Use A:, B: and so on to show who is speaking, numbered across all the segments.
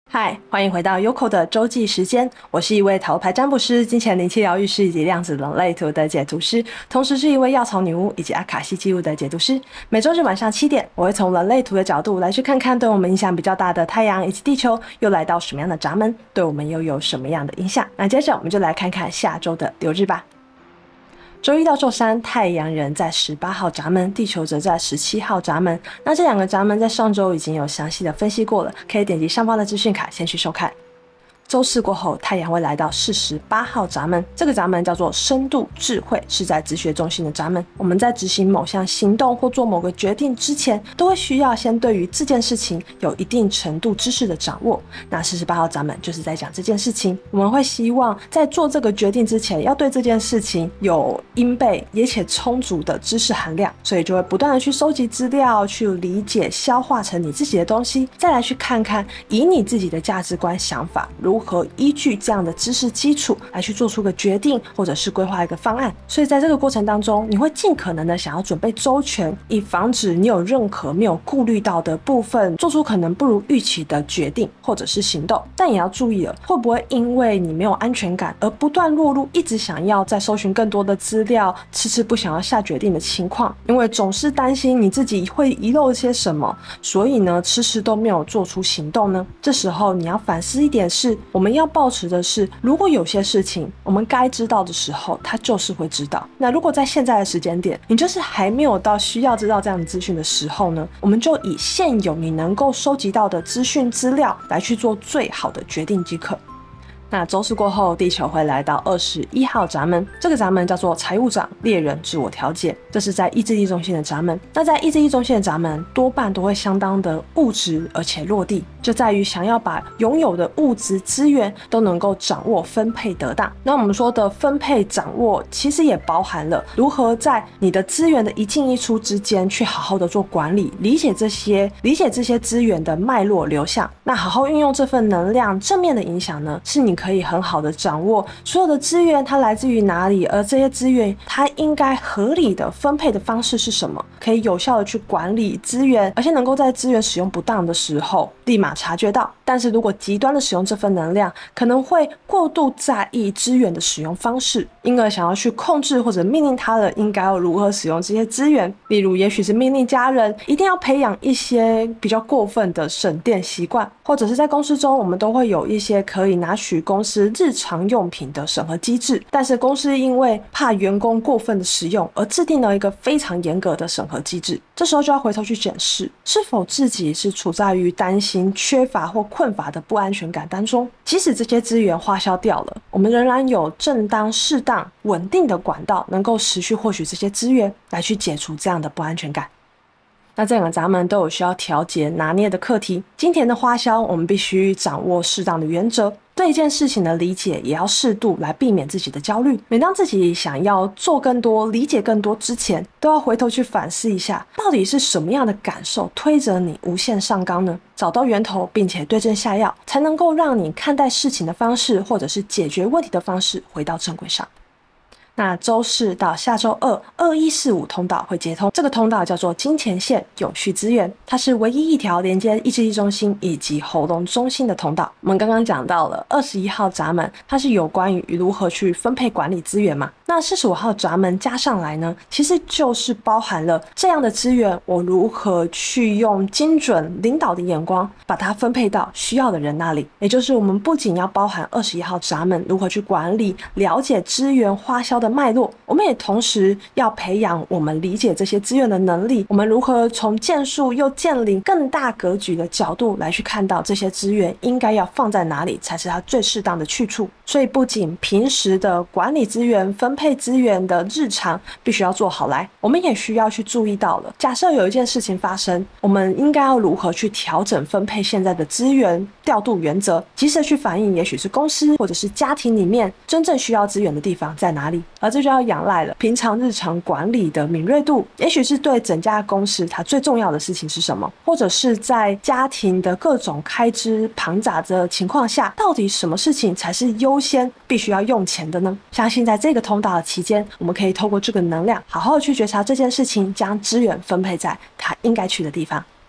A: 嗨，欢迎回到 Yoko 的周记时间。我是一位塔罗牌占卜师、金钱灵气疗愈师以及量子人类图的解读师，同时是一位药草女巫以及阿卡西记录的解读师。每周日晚上7点，我会从人类图的角度来去看看对我们影响比较大的太阳以及地球又来到什么样的闸门，对我们又有什么样的影响。那接着我们就来看看下周的流日吧。周一到周三，太阳人在18号闸门，地球则在17号闸门。那这两个闸门在上周已经有详细的分析过了，可以点击上方的资讯卡先去收看。周四过后，太阳会来到48号闸门，这个闸门叫做深度智慧，是在直觉中心的闸门。我们在执行某项行动或做某个决定之前，都会需要先对于这件事情有一定程度知识的掌握。那48号闸门就是在讲这件事情，我们会希望在做这个决定之前，要对这件事情有应备也且充足的知识含量，所以就会不断的去收集资料，去理解、消化成你自己的东西，再来去看看以你自己的价值观、想法如何依据这样的知识基础来去做出个决定，或者是规划一个方案。所以在这个过程当中，你会尽可能的想要准备周全，以防止你有任何没有顾虑到的部分做出可能不如预期的决定或者是行动。但也要注意了，会不会因为你没有安全感而不断落入一直想要再搜寻更多的资料，迟迟不想要下决定的情况？因为总是担心你自己会遗漏些什么，所以呢迟迟都没有做出行动呢。这时候你要反思一点是，我们要抱持的是，如果有些事情我们该知道的时候，它就是会知道。那如果在现在的时间点，你就是还没有到需要知道这样的资讯的时候呢，我们就以现有你能够收集到的资讯资料来去做最好的决定即可。那周四过后，地球会来到21号闸门，这个闸门叫做财务长、猎人、自我调节，这是在意志力中心的闸门。那在意志力中心的闸门，多半都会相当的物质而且落地，就在于想要把拥有的物质资源都能够掌握分配得当。那我们说的分配掌握，其实也包含了如何在你的资源的一进一出之间去好好的做管理，理解这些资源的脉络流向。那好好运用这份能量，正面的影响呢，是你可以很好的掌握所有的资源它来自于哪里，而这些资源它应该合理的分配的方式是什么，可以有效的去管理资源，而且能够在资源使用不当的时候立马察觉到。但是如果极端的使用这份能量，可能会过度在意资源的使用方式，因而想要去控制或者命令他人应该要如何使用这些资源。例如也许是命令家人一定要培养一些比较过分的省电习惯，或者是在公司中我们都会有一些可以拿取公司日常用品的审核机制，但是公司因为怕员工过分的使用而制定了一个非常严格的审核机制。这时候就要回头去检视，是否自己是处在于担心、缺乏或困乏的不安全感当中。即使这些资源花销掉了，我们仍然有正当、适当、稳定的管道能够持续获取这些资源，来去解除这样的不安全感。那这两个闸门都有需要调节拿捏的课题。金钱的花销，我们必须掌握适当的原则，对一件事情的理解也要适度，来避免自己的焦虑。每当自己想要做更多、理解更多之前，都要回头去反思一下，到底是什么样的感受推着你无限上纲呢？找到源头，并且对症下药，才能够让你看待事情的方式，或者是解决问题的方式回到正轨上。那周四到下周二2145通道会接通，这个通道叫做金钱线永续资源，它是唯一一条连接意志力中心以及喉咙中心的通道。我们刚刚讲到了21号闸门，它是有关于如何去分配管理资源嘛。那45号闸门加上来呢，其实就是包含了这样的资源，我如何去用精准领导的眼光把它分配到需要的人那里。也就是我们不仅要包含21号闸门如何去管理、了解资源花销的脉络，我们也同时要培养我们理解这些资源的能力。我们如何从见树又见林更大格局的角度来去看到这些资源应该要放在哪里才是它最适当的去处。所以不仅平时的管理资源、分配资源的日常必须要做好来，我们也需要去注意到了，假设有一件事情发生，我们应该要如何去调整分配现在的资源调度原则，及时去反映也许是公司或者是家庭里面真正需要资源的地方在哪里。而这就要仰赖了平常日常管理的敏锐度，也许是对整家公司它最重要的事情是什么，或者是在家庭的各种开支庞杂的情况下，到底什么事情才是优先必须要用钱的呢？相信在这个通道的期间，我们可以透过这个能量好好的去觉察这件事情，将资源分配在它应该去的地方。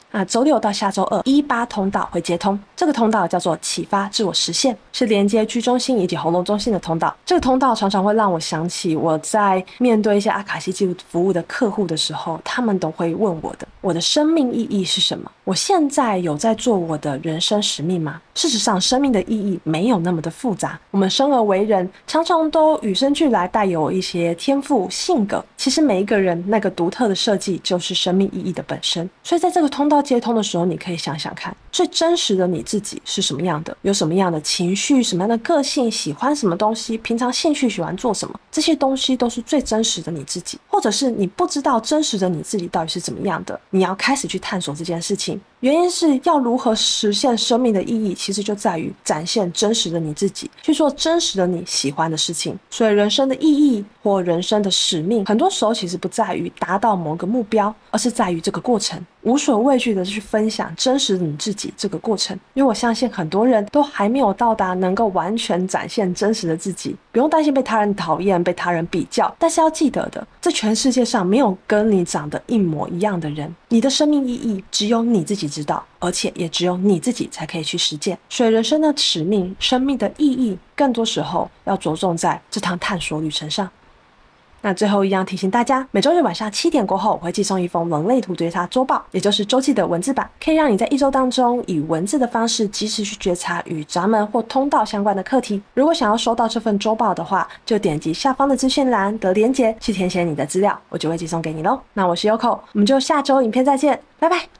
A: 周六到下周二1-8通道会接通，这个通道叫做启发自我实现，是连接居中心以及喉咙中心的通道。这个通道常常会让我想起我在面对一些阿卡西记录服务的客户的时候，他们都会问我的生命意义是什么？我现在有在做我的人生使命吗？事实上，生命的意义没有那么的复杂。我们生而为人，常常都与生俱来带有一些天赋性格。其实每一个人那个独特的设计就是生命意义的本身。所以在这个通道接通的时候，你可以想想看，最真实的你自己是什么样的，有什么样的情绪，什么样的个性，喜欢什么东西，平常兴趣喜欢做什么，这些东西都是最真实的你自己。或者是你不知道真实的你自己到底是怎么样的，你要开始去探索这件事情。原因是要如何实现生命的意义，其实就在于展现真实的你自己，去做真实的你喜欢的事情。所以人生的意义或人生的使命，很多时候其实不在于达到某个目标，而是在于这个过程，无所畏惧的去分享真实的你自己这个过程。因为我相信很多人都还没有到达能够完全展现真实的自己，不用担心被他人讨厌，被他人比较，但是要记得的，这全世界上没有跟你长得一模一样的人，你的生命意义只有你自己知道，而且也只有你自己才可以去实践。所以人生的使命，生命的意义，更多时候要着重在这趟探索旅程上。那最后一样提醒大家，每周日晚上7点过后，我会寄送一封人类图觉察周报，也就是周记的文字版，可以让你在一周当中以文字的方式及时去觉察与闸门或通道相关的课题。如果想要收到这份周报的话，就点击下方的资讯栏的连结去填写你的资料，我就会寄送给你咯。那我是 Yoko， 我们就下周影片再见，拜拜。